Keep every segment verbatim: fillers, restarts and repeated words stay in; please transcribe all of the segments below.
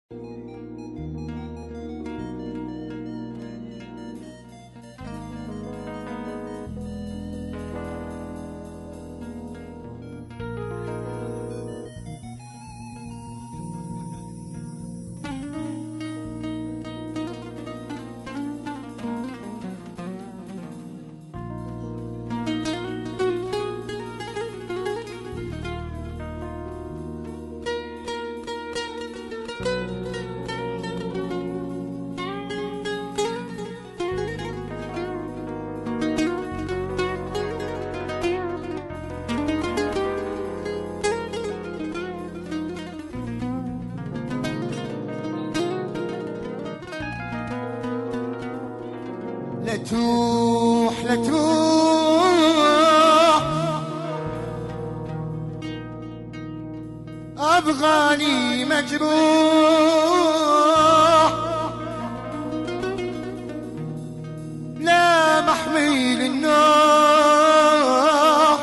لا تروح لا تروح أبغاني مجروح، لا محمي للنوح،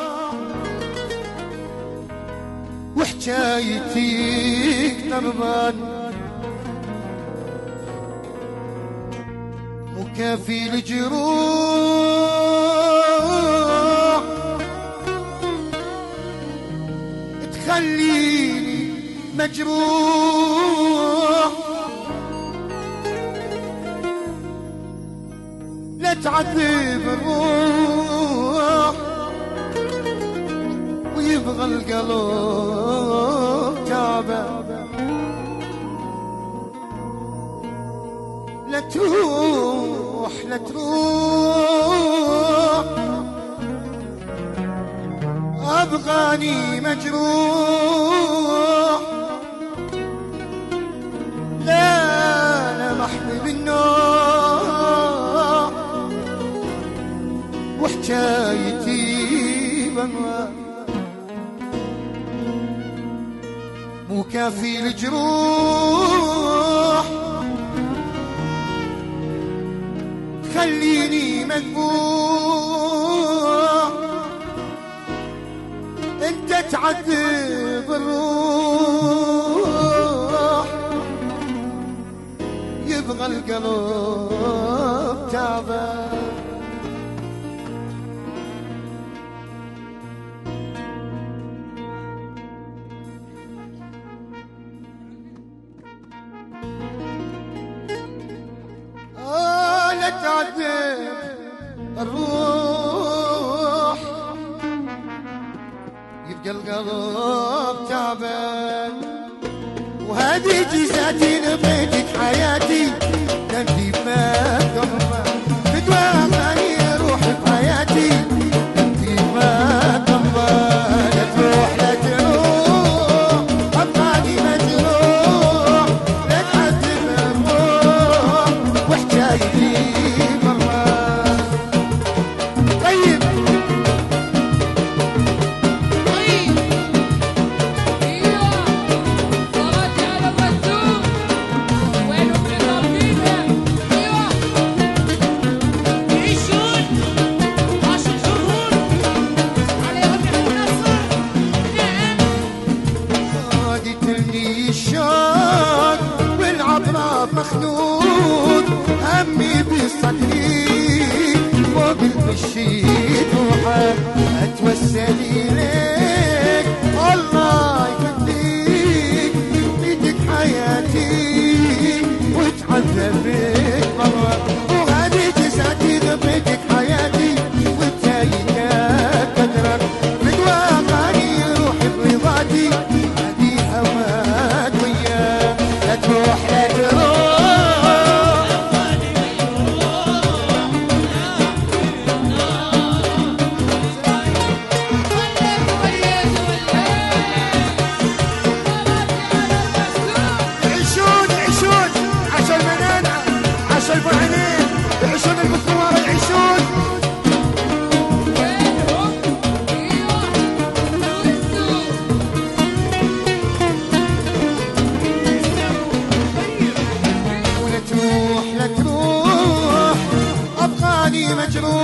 وحكايتي تربان كافي الجروح، تخليني مجروح، لا تعذب الروح ويبغى القلب تعبان. لا تروح لا تروح أبغاني مجروح، لا لا محمي بالنوع، وحكايتي بنوان مو كافي الجروح، خليني مذبوح، انت تعذب الروح يبغى القلب تعبان. تعذب الروح يبقى القلب تعبان، وهذه جزاتي نبيتك حياتي تنتي ما تضمن بدوى أغاني روحي بحياتي تنتي ما تضمن. لا تروح لا تروح أبغاني مجروح، لا تعذب الروح وحكايتي مخلوط همي بصدري فوق المشيت روحه اتوسل اليك الله يخليك بيدك حياتي وتعذبك مرة، وهذه جزاتي ذبيتك حياتي وبتايك قدرك بدوى أغاني روحي برضاتي هذه هواك وياك. لا تروح لا تروح مجروح